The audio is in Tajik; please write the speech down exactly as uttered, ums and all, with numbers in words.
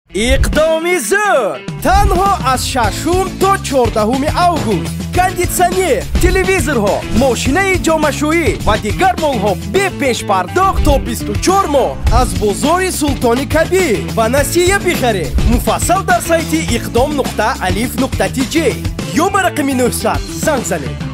иқдоми зуд танҳо аз шашум то чордаҳуми август кондитсионер, телевизорҳо, мошинаи ҷомашӯӣ ва дигар молҳо бе пешпардохт то бисту чор моҳ аз бозори Султони Кабир ва насия бихаред. Муфассал дар сайти иқдом нуқта алиф нуқта ти ҷей ё ба рақами нӯҳсад занг занед.